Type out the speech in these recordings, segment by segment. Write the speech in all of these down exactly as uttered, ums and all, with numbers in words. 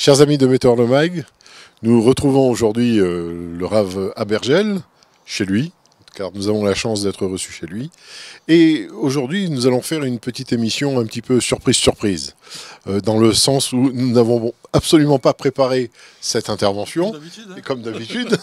Chers amis de Meteor le Mag, nous retrouvons aujourd'hui euh, le Rav Abergel, chez lui, car nous avons la chance d'être reçus chez lui. Et aujourd'hui, nous allons faire une petite émission un petit peu surprise-surprise, euh, dans le sens où nous n'avons absolument pas préparé cette intervention, comme d'habitude. Hein. Et comme d'habitude.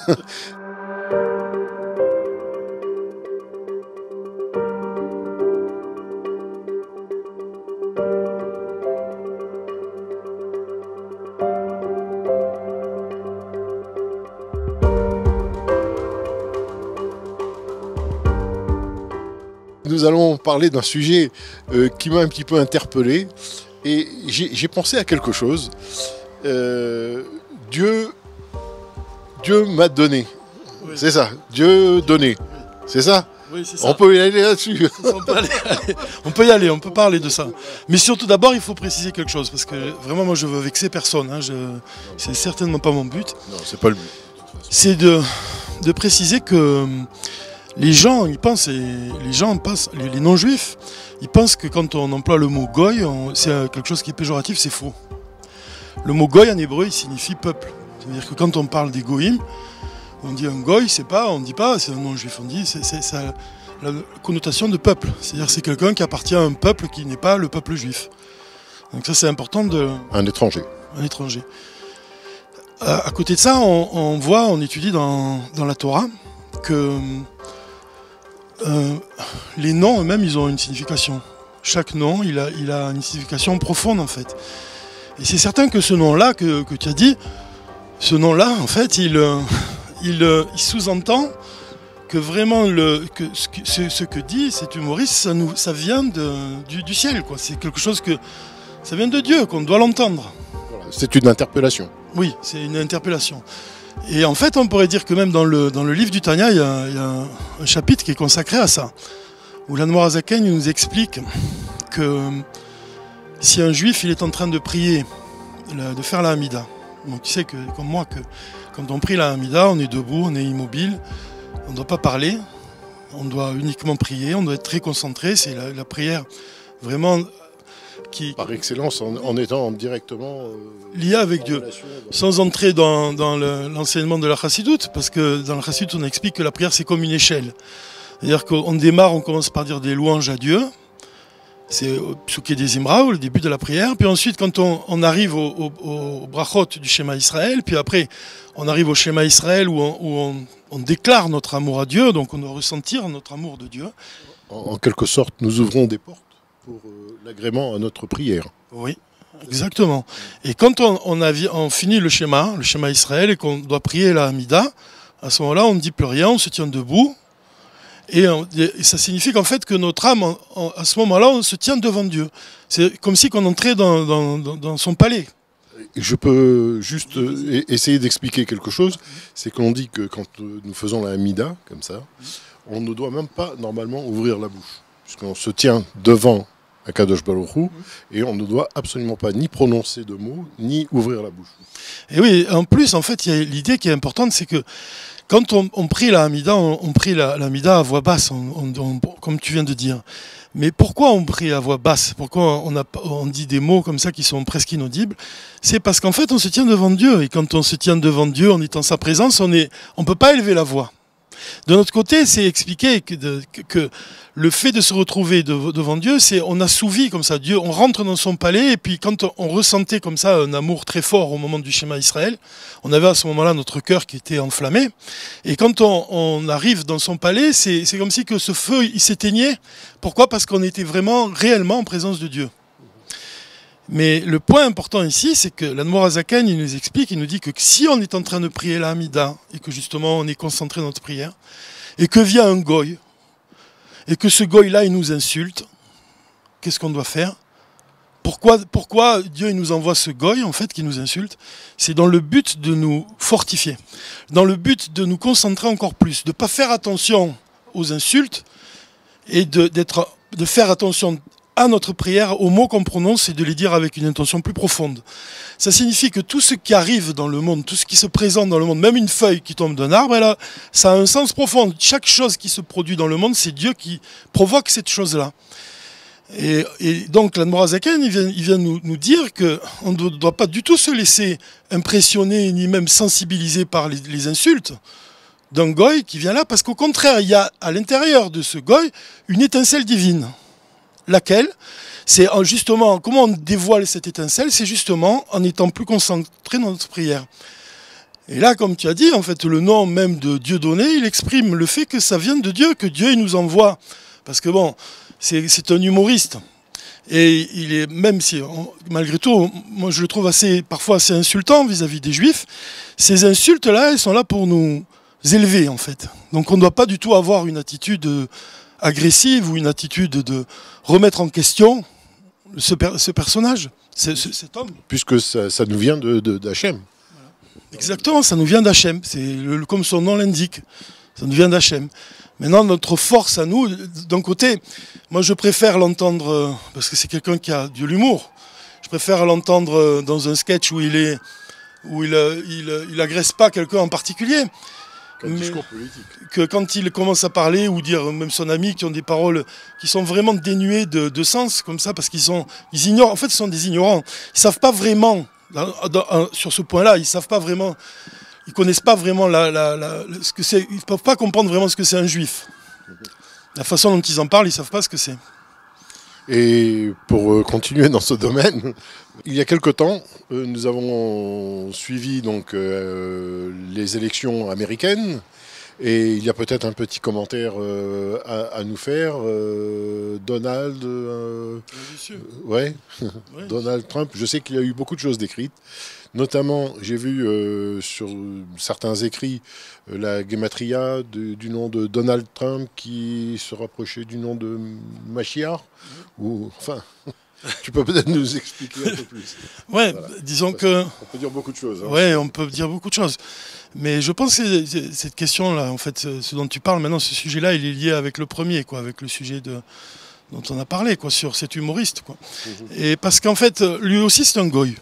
Nous allons parler d'un sujet euh, qui m'a un petit peu interpellé et j'ai pensé à quelque chose. Euh, Dieu, Dieu m'a donné. Oui. C'est ça, Dieu donné. Oui. C'est ça, oui, ça. On peut y aller là-dessus. On, on peut y aller, on peut parler de ça. Mais surtout d'abord, il faut préciser quelque chose parce que vraiment, moi, je veux vexer personne. Hein, c'est certainement pas mon but. Non, c'est pas le but. C'est de, de préciser que les gens, ils pensent, et les gens pensent, les, les non-juifs, ils pensent que quand on emploie le mot goy, c'est quelque chose qui est péjoratif, c'est faux. Le mot goy en hébreu, il signifie peuple. C'est-à-dire que quand on parle des goïms, on dit un goy, c'est pas, on dit pas, c'est un non-juif, on dit, c'est ça la connotation de peuple. C'est-à-dire c'est quelqu'un qui appartient à un peuple qui n'est pas le peuple juif. Donc ça, c'est important de. Un étranger. Un étranger. À, à côté de ça, on, on voit, on étudie dans, dans la Torah que Euh, les noms eux-mêmes, ils ont une signification. Chaque nom, il a, il a une signification profonde en fait. Et c'est certain que ce nom-là que, que tu as dit, ce nom-là, en fait, il, il, il sous-entend que vraiment le, que ce, ce, ce que dit cet humoriste, ça, nous, ça vient de, du, du ciel, quoi. C'est quelque chose que ça vient de Dieu, qu'on doit l'entendre. Voilà, c'est une interpellation. Oui, c'est une interpellation. Et en fait, on pourrait dire que même dans le, dans le livre du Tanya, il y a, il y a un, un chapitre qui est consacré à ça, où l'Admorar Hazaken nous explique que si un juif il est en train de prier, de faire la Hamida, donc tu sais que, comme moi, que quand on prie la Hamida, on est debout, on est immobile, on ne doit pas parler, on doit uniquement prier, on doit être très concentré, c'est la, la prière vraiment qui, par excellence, en, en étant directement euh, lié avec Dieu, relation, sans entrer dans, dans l'enseignement le, de la chassidoute, parce que dans la chassidoute, on explique que la prière, c'est comme une échelle. C'est-à-dire qu'on démarre, on commence par dire des louanges à Dieu, c'est Psuké des Imra, le début de la prière, puis ensuite, quand on, on arrive au, au, au brachot du Shema Israël, puis après, on arrive au Shema Israël où on, où on, on déclare notre amour à Dieu, donc on doit ressentir notre amour de Dieu. En, en quelque sorte, nous ouvrons des portes pour euh, l'agrément à notre prière. Oui, exactement. Et quand on, on, a, on finit le schéma, le schéma Israël, et qu'on doit prier la Hamida, à ce moment-là, on ne dit plus rien, on se tient debout. Et, on, et ça signifie qu'en fait, que notre âme, on, on, à ce moment-là, on se tient devant Dieu. C'est comme si on entrait dans, dans, dans, dans son palais. Je peux juste euh, essayer d'expliquer quelque chose. C'est qu'on dit que quand euh, nous faisons la Hamida, comme ça, on ne doit même pas, normalement, ouvrir la bouche. Puisqu'on se tient devant Akadosh Baruch Hu, et on ne doit absolument pas ni prononcer de mots, ni ouvrir la bouche. Et oui, en plus, en fait, il y a l'idée qui est importante, c'est que quand on, on prie la Hamida, on, on prie la, la Hamida à voix basse, on, on, on, comme tu viens de dire. Mais pourquoi on prie à voix basse? Pourquoi on, a, on dit des mots comme ça qui sont presque inaudibles? C'est parce qu'en fait, on se tient devant Dieu, et quand on se tient devant Dieu, on est en sa présence, on ne on peut pas élever la voix. De notre côté, c'est expliqué que, de, que, que le fait de se retrouver de, devant Dieu, c'est on assouvit comme ça Dieu, on rentre dans son palais, et puis quand on, on ressentait comme ça un amour très fort au moment du schéma Israël, on avait à ce moment-là notre cœur qui était enflammé, et quand on, on arrive dans son palais, c'est comme si que ce feu il s'éteignait. Pourquoi? Parce qu'on était vraiment réellement en présence de Dieu. Mais le point important ici, c'est que l'Admorar Hazaken, il nous explique, il nous dit que si on est en train de prier la Hamida, et que justement on est concentré dans notre prière, et que vient un goy, et que ce goy-là, il nous insulte, qu'est-ce qu'on doit faire? Pourquoi, pourquoi Dieu il nous envoie ce goy, en fait, qui nous insulte? C'est dans le but de nous fortifier, dans le but de nous concentrer encore plus, de ne pas faire attention aux insultes, et de, d'être, de faire attention à notre prière, aux mots qu'on prononce, et de les dire avec une intention plus profonde. Ça signifie que tout ce qui arrive dans le monde, tout ce qui se présente dans le monde, même une feuille qui tombe d'un arbre, elle a, ça a un sens profond. Chaque chose qui se produit dans le monde, c'est Dieu qui provoque cette chose-là. Et, et donc l'Admorazaken, il vient, il vient nous, nous dire qu'on ne doit pas du tout se laisser impressionner ni même sensibiliser par les, les insultes d'un goy qui vient là, parce qu'au contraire, il y a à l'intérieur de ce goy une étincelle divine. Laquelle, c'est justement, comment on dévoile cette étincelle, c'est justement en étant plus concentré dans notre prière. Et là, comme tu as dit, en fait, le nom même de Dieu donné, il exprime le fait que ça vient de Dieu, que Dieu il nous envoie. Parce que bon, c'est un humoriste. Et il est, même si, on, malgré tout, moi je le trouve assez, parfois assez insultant vis-à-vis des Juifs, ces insultes-là, elles sont là pour nous élever, en fait. Donc on ne doit pas du tout avoir une attitude agressive ou une attitude de remettre en question ce, per, ce personnage, ce, ce, cet homme. Puisque ça, ça nous vient de, de, d'Hachem. Voilà. Exactement, ça nous vient d'Hachem, c'est comme son nom l'indique, ça nous vient d'Hachem. Maintenant, notre force à nous, d'un côté, moi je préfère l'entendre, parce que c'est quelqu'un qui a de l'humour, je préfère l'entendre dans un sketch où il est, où il, il, il agresse pas quelqu'un en particulier. Comme discours politique. Que quand il commence à parler, ou dire même son ami, qui ont des paroles qui sont vraiment dénuées de, de sens, comme ça, parce qu'ils sont, ils ignorent, en fait, ce sont des ignorants. Ils savent pas vraiment, dans, dans, sur ce point-là, ils savent pas vraiment, ils connaissent pas vraiment la, la, la, ce que c'est, ils peuvent pas comprendre vraiment ce que c'est un juif. La façon dont ils en parlent, ils savent pas ce que c'est. Et pour continuer dans ce domaine, il y a quelque temps, nous avons suivi donc euh, les élections américaines, et il y a peut-être un petit commentaire euh, à, à nous faire. Euh, Donald, euh, ouais, oui. Donald Trump, je sais qu'il y a eu beaucoup de choses décrites. Notamment, j'ai vu euh, sur certains écrits euh, la gematria de, du nom de Donald Trump qui se rapprochait du nom de Mashiach. Mmh. Ou, enfin, tu peux peut-être nous expliquer un peu plus. Ouais, voilà. Disons Parce que... On peut dire beaucoup de choses. Hein. Ouais, on peut dire beaucoup de choses. Mais je pense que cette question-là, en fait, ce dont tu parles maintenant, ce sujet-là, il est lié avec le premier, quoi, avec le sujet de, dont on a parlé, quoi, sur cet humoriste. Quoi. Mmh. Et parce qu'en fait, lui aussi, c'est un goy.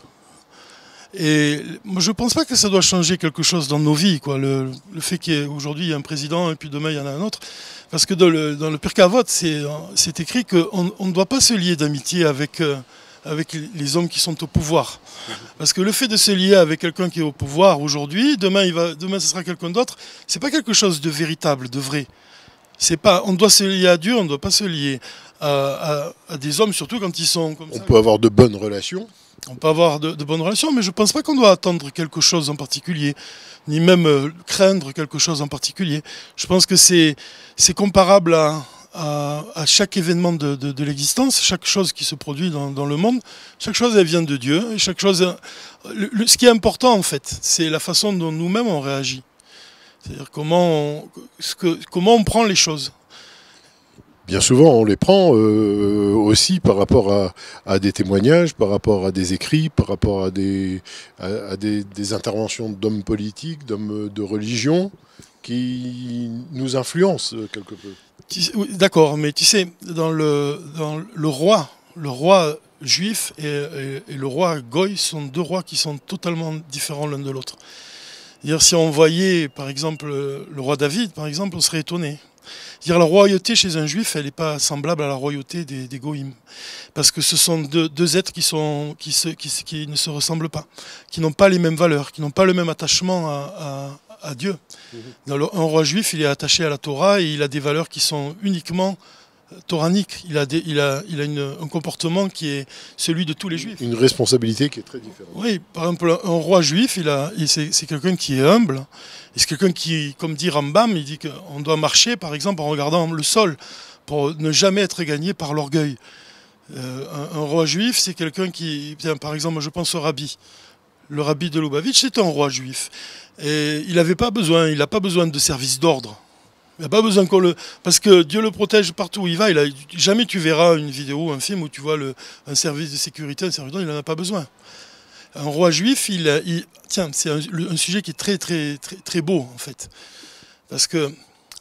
Et je ne pense pas que ça doit changer quelque chose dans nos vies, quoi. Le, le fait qu'aujourd'hui il y a un président et puis demain il y en a un autre. Parce que dans le, dans le Pirkei Avot, c'est écrit qu'on on ne doit pas se lier d'amitié avec, euh, avec les hommes qui sont au pouvoir. Parce que le fait de se lier avec quelqu'un qui est au pouvoir aujourd'hui, demain, il va, demain ce sera quelqu'un d'autre, c'est pas quelque chose de véritable, de vrai. C'est pas, on doit se lier à Dieu, on ne doit pas se lier à, à, à des hommes, surtout quand ils sont comme on ça. On peut avoir de bonnes relations. On peut avoir de, de bonnes relations, mais je ne pense pas qu'on doit attendre quelque chose en particulier, ni même euh, craindre quelque chose en particulier. Je pense que c'est comparable à, à, à chaque événement de, de, de l'existence, chaque chose qui se produit dans, dans le monde. Chaque chose, elle vient de Dieu. Et chaque chose, le, le, ce qui est important, en fait, c'est la façon dont nous-mêmes on réagit. C'est-à-dire comment on, ce que, comment on prend les choses. Bien souvent, on les prend euh, aussi par rapport à, à des témoignages, par rapport à des écrits, par rapport à des, à, à des, des interventions d'hommes politiques, d'hommes de religion, qui nous influencent quelque peu. Oui, d'accord, mais tu sais, dans le, dans le roi, le roi juif et, et, et le roi goy sont deux rois qui sont totalement différents l'un de l'autre. Si on voyait, par exemple, le roi David, par exemple, on serait étonné. Dire la royauté chez un juif, elle n'est pas semblable à la royauté des, des goïms. Parce que ce sont deux, deux êtres qui, sont, qui, se, qui, qui ne se ressemblent pas, qui n'ont pas les mêmes valeurs, qui n'ont pas le même attachement à, à, à Dieu. Mmh. Dans le, un roi juif, il est attaché à la Torah et il a des valeurs qui sont uniquement toranique, il a, des, il a, il a une, un comportement qui est celui de tous les juifs. Une responsabilité qui est très différente. Oui, par exemple, un roi juif, il a, c'est quelqu'un qui est humble, c'est quelqu'un qui, comme dit Rambam, il dit qu'on doit marcher, par exemple, en regardant le sol, pour ne jamais être gagné par l'orgueil. Euh, un, un roi juif, c'est quelqu'un qui, par exemple, je pense au rabbi. Le rabbi de Lubavitch, c'est un roi juif. Et il n'avait pas besoin, il n'a pas besoin de service d'ordre. Il n'y a pas besoin qu'on le... Parce que Dieu le protège partout où il va. Il a... Jamais tu verras une vidéo, un film où tu vois le... un service de sécurité, un service d'ordre, il n'en a pas besoin. Un roi juif, il... il... Tiens, c'est un... un sujet qui est très, très, très, très beau, en fait. Parce que...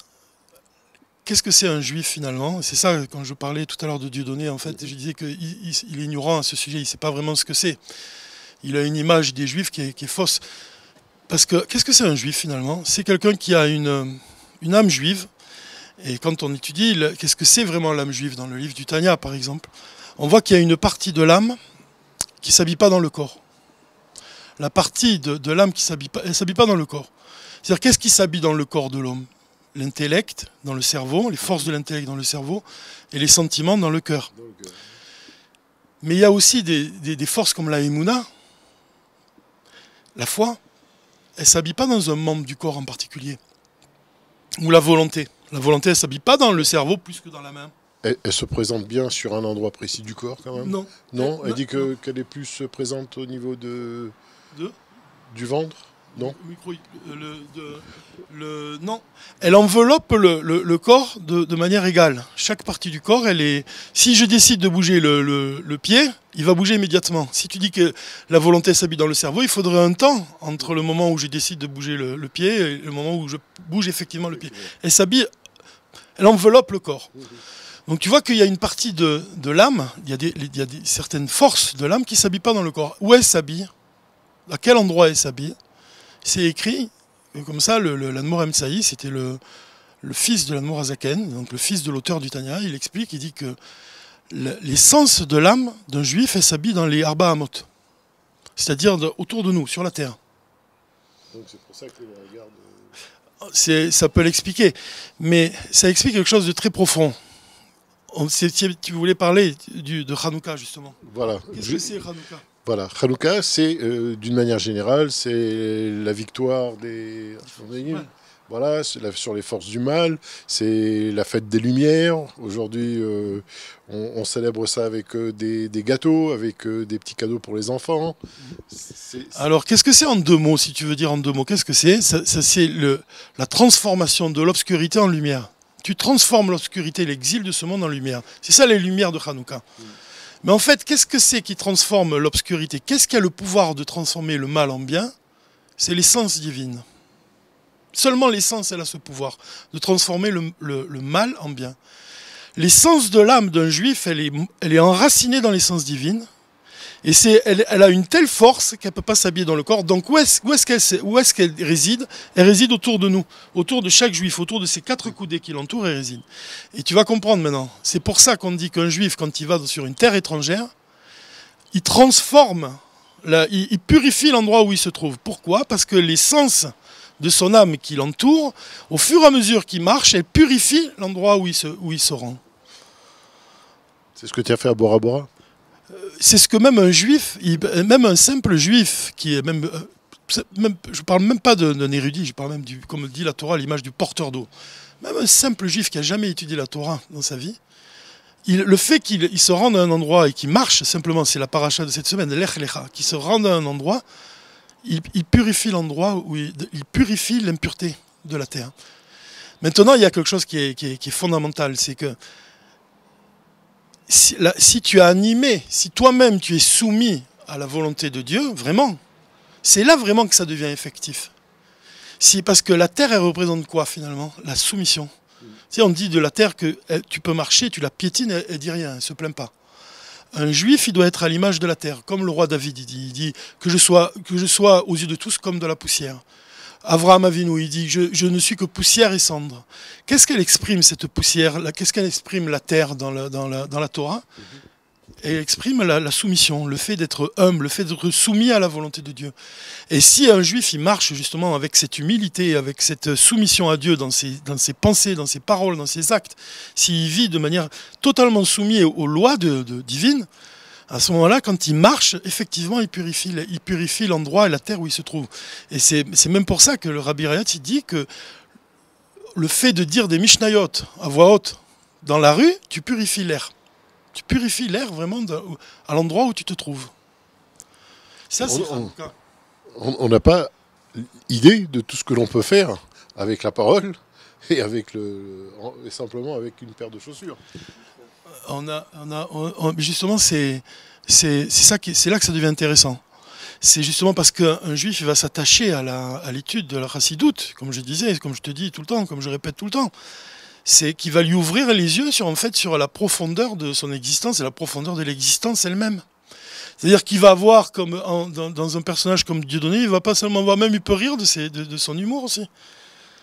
Qu'est-ce que c'est un juif, finalement? C'est ça, quand je parlais tout à l'heure de Dieudonné, en fait, je disais qu'il il, il est ignorant à ce sujet, il ne sait pas vraiment ce que c'est. Il a une image des juifs qui est, qui est fausse. Parce que, qu'est-ce que c'est un juif, finalement? C'est quelqu'un qui a une... une âme juive Et quand on étudie qu'est-ce que c'est vraiment l'âme juive dans le livre du Tanya, par exemple, on voit qu'il y a une partie de l'âme qui ne s'habille pas dans le corps. La partie de, de l'âme qui s'habille pas, elle ne s'habille pas dans le corps. C'est-à-dire, qu'est-ce qui s'habille dans le corps de l'homme? L'intellect dans le cerveau, les forces de l'intellect dans le cerveau, et les sentiments dans le cœur. Mais il y a aussi des, des, des forces comme la Emouna, la foi, elle ne s'habille pas dans un membre du corps en particulier. Ou la volonté. La volonté, elle ne s'habille pas dans le cerveau plus que dans la main. Elle, elle se présente bien sur un endroit précis du corps quand même? Non. Non, elle non, dit que, qu'elle est plus présente au niveau de, de du ventre? Non. Micro, le, de, le, non. Elle enveloppe le, le, le corps de, de manière égale. Chaque partie du corps, elle est. Si je décide de bouger le, le, le pied, il va bouger immédiatement. Si tu dis que la volonté s'habille dans le cerveau, il faudrait un temps entre le moment où je décide de bouger le, le pied et le moment où je bouge effectivement le pied. Elle s'habille, elle enveloppe le corps. Donc tu vois qu'il y a une partie de, de l'âme, il y a, des, il y a des, certaines forces de l'âme qui ne s'habillent pas dans le corps. Où elle s'habille? À quel endroit elle s'habille? C'est écrit, comme ça, le, le, l'Admor Emsaï, c'était le, le fils de l'Admor Azaken, donc le fils de l'auteur du Tanya, il explique, il dit que l'essence de l'âme d'un juif, elle s'habille dans les Arba Hamot, c'est-à-dire de, autour de nous, sur la terre. Donc c'est pour ça que le regarde... C'est, ça peut l'expliquer, mais ça explique quelque chose de très profond. On, tu voulais parler du, de Hanouka, justement. Voilà. Qu'est-ce Je... que c'est Hanouka? Voilà, Hanouka, c'est euh, d'une manière générale, c'est la victoire des... des voilà, c'est la, sur les forces du mal, c'est la fête des Lumières. Aujourd'hui, euh, on, on célèbre ça avec euh, des, des gâteaux, avec euh, des petits cadeaux pour les enfants. C'est, c'est... Alors, qu'est-ce que c'est en deux mots, si tu veux dire en deux mots? Qu'est-ce que c'est? Ça, ça, c'est le, la transformation de l'obscurité en lumière. Tu transformes l'obscurité, l'exil de ce monde en lumière. C'est ça les lumières de Hanouka. Mm. Mais en fait, qu'est-ce que c'est qui transforme l'obscurité? Qu'est-ce qui a le pouvoir de transformer le mal en bien? C'est l'essence divine. Seulement l'essence, elle a ce pouvoir de transformer le, le, le mal en bien. L'essence de l'âme d'un juif, elle est, elle est enracinée dans l'essence divine. Et c'est, elle, elle a une telle force qu'elle ne peut pas s'habiller dans le corps. Donc où est-ce, où est-ce qu'elle, où est-ce qu'elle réside? Elle réside autour de nous, autour de chaque juif, autour de ces quatre coudées qui l'entourent, elle réside. Et tu vas comprendre maintenant. C'est pour ça qu'on dit qu'un juif, quand il va sur une terre étrangère, il transforme, la, il, il purifie l'endroit où il se trouve. Pourquoi? Parce que l'essence de son âme qui l'entoure, au fur et à mesure qu'il marche, elle purifie l'endroit où il se, où il se rend. C'est ce que tu as fait à Bora Bora? C'est ce que même un juif, même un simple juif, qui est même, même je ne parle même pas d'un érudit, je parle même, du, comme dit la Torah, l'image du porteur d'eau. Même un simple juif qui n'a jamais étudié la Torah dans sa vie, il, le fait qu'il il se rende à un endroit et qu'il marche, simplement, c'est la paracha de cette semaine, l'Ech Lecha, qu'il se rende à un endroit, il, il purifie l'endroit, où il, il purifie l'impureté de la terre. Maintenant, il y a quelque chose qui est, qui est, qui est fondamental, c'est que Si, la, si tu as animé, si toi-même tu es soumis à la volonté de Dieu, vraiment, c'est là vraiment que ça devient effectif. Si, parce que la terre, elle représente quoi finalement? La soumission. Mm. Si on dit de la terre que elle, tu peux marcher, tu la piétines, elle, elle dit rien, elle ne se plaint pas. Un juif, il doit être à l'image de la terre, comme le roi David, il dit, il dit que, je sois, que je sois aux yeux de tous comme de la poussière. Avraham Avinu, il dit je, je ne suis que poussière et cendre. Qu'est-ce qu'elle exprime cette poussière? Qu'est-ce qu'elle exprime la terre dans la, dans la, dans la Torah? Elle exprime la, la soumission, le fait d'être humble, le fait d'être soumis à la volonté de Dieu. Et si un juif il marche justement avec cette humilité, avec cette soumission à Dieu dans ses, dans ses pensées, dans ses paroles, dans ses actes, s'il vit de manière totalement soumise aux lois de, de, divines, à ce moment-là, quand il marche, effectivement, il purifie, il purifie l'endroit et la terre où il se trouve. Et c'est, c'est même pour ça que le Rabbi Rayat, il dit que le fait de dire des Mishnayot à voix haute dans la rue, tu purifies l'air. Tu purifies l'air vraiment de, à l'endroit où tu te trouves. Ça, c'est on n'a pas idée de tout ce que l'on peut faire avec la parole et, avec le, et simplement avec une paire de chaussures. On a, on a, on, justement, c'est, c'est, c'est, ça qui, c'est là que ça devient intéressant. C'est justement parce qu'un juif il va s'attacher à, la, à l'étude de la chassidoute, comme je disais, comme je te dis tout le temps, comme je répète tout le temps. C'est qu'il va lui ouvrir les yeux sur, en fait, sur la profondeur de son existence et la profondeur de l'existence elle-même. C'est-à-dire qu'il va voir comme en, dans, dans un personnage comme Dieudonné, il va pas seulement voir, même il peut rire de, ses, de, de son humour aussi.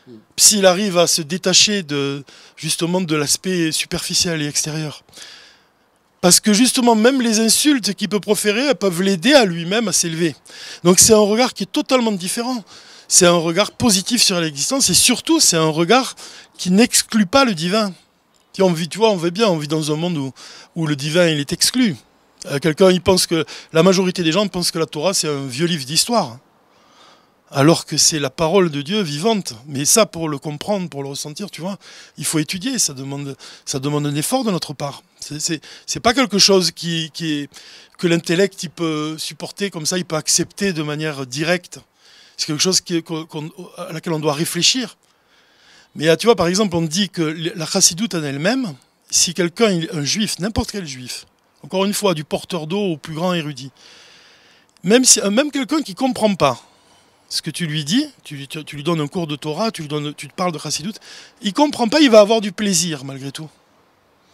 S'il arrive à se détacher de, justement de l'aspect superficiel et extérieur. Parce que justement, même les insultes qu'il peut proférer, elles peuvent l'aider à lui-même à s'élever. Donc c'est un regard qui est totalement différent. C'est un regard positif sur l'existence et surtout, c'est un regard qui n'exclut pas le divin. On vit, tu vois, on vit bien, on vit dans un monde où, où le divin il est exclu. Euh, Quelqu'un, il pense que la majorité des gens pensent que la Torah c'est un vieux livre d'histoire, alors que c'est la parole de Dieu vivante. Mais ça, pour le comprendre, pour le ressentir, tu vois, il faut étudier. Ça demande, ça demande un effort de notre part. C'est, c'est, c'est pas quelque chose qui, qui est, que l'intellect il peut supporter comme ça, il peut accepter de manière directe. C'est quelque chose qui, qu'on, à laquelle on doit réfléchir. Mais tu vois, par exemple, on dit que la chassidoute en elle-même, si quelqu'un, un juif, n'importe quel juif, encore une fois, du porteur d'eau au plus grand érudit, même, si, même quelqu'un qui ne comprend pas ce que tu lui dis, tu, tu, tu lui donnes un cours de Torah, tu, lui donnes, tu te parles de chassidoute, il ne comprend pas, il va avoir du plaisir malgré tout. Pourquoi ?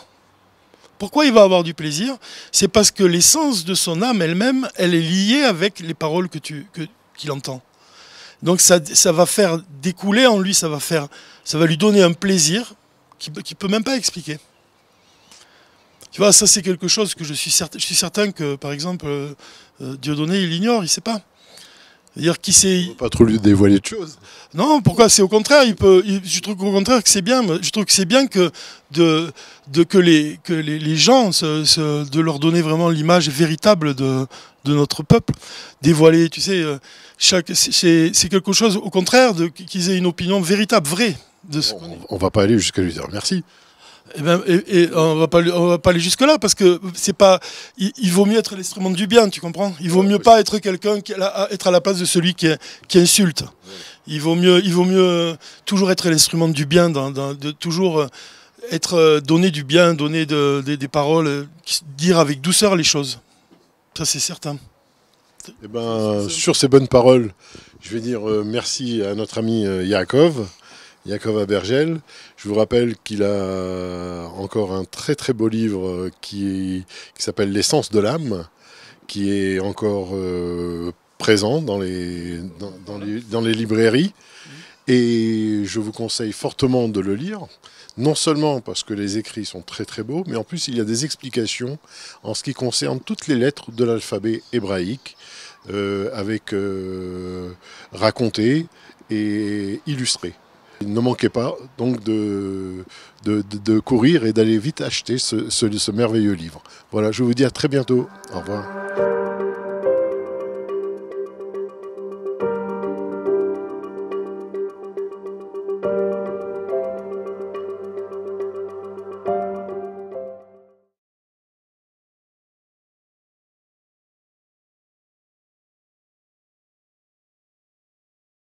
Pourquoi il va avoir du plaisir ? C'est parce que l'essence de son âme elle-même, elle est liée avec les paroles que tu, que, qu'il entend. Donc ça, ça va faire découler en lui, ça va, faire, ça va lui donner un plaisir qu'il ne peut même pas expliquer. Tu vois, ça c'est quelque chose que je suis certain, je suis certain que, par exemple, euh, Dieudonné, il ignore, il ne sait pas. C'est-à-dire qu'il sait... On ne va pas trop lui dévoiler de choses. Non, pourquoi ? C'est au contraire, il peut, il, je trouve qu'au contraire que c'est bien. Je trouve que c'est bien que, de, de, que, les, que les, les gens, se, se, de leur donner vraiment l'image véritable de, de notre peuple, dévoiler, tu sais... Chaque, c'est, c'est quelque chose, au contraire, de, qu'ils aient une opinion véritable, vraie. De ce on ne va pas aller jusqu'à lui dire merci. Et, ben, et, et on va pas, on va pas aller jusque là parce que c'est pas. Il, il vaut mieux être l'instrument du bien, tu comprends ? Il vaut mieux pas être quelqu'un qui être à la place de celui qui, qui insulte. Il vaut mieux, il vaut mieux toujours être l'instrument du bien, dans, dans, de toujours être donné du bien, donner de, de, des paroles, dire avec douceur les choses. Ça c'est certain. Eh ben, sur ces bonnes paroles, je vais dire euh, merci à notre ami euh, Yaakov, Yaakov Abergel. Je vous rappelle qu'il a encore un très très beau livre euh, qui, qui s'appelle L'essence de l'âme, qui est encore euh, présent dans les, dans, dans, les, dans les librairies. Et je vous conseille fortement de le lire. Non seulement parce que les écrits sont très très beaux, mais en plus il y a des explications en ce qui concerne toutes les lettres de l'alphabet hébraïque, euh, avec euh, racontées et illustrées. Ne manquez pas donc de, de, de, de courir et d'aller vite acheter ce, ce, ce merveilleux livre. Voilà, je vous dis à très bientôt. Au revoir.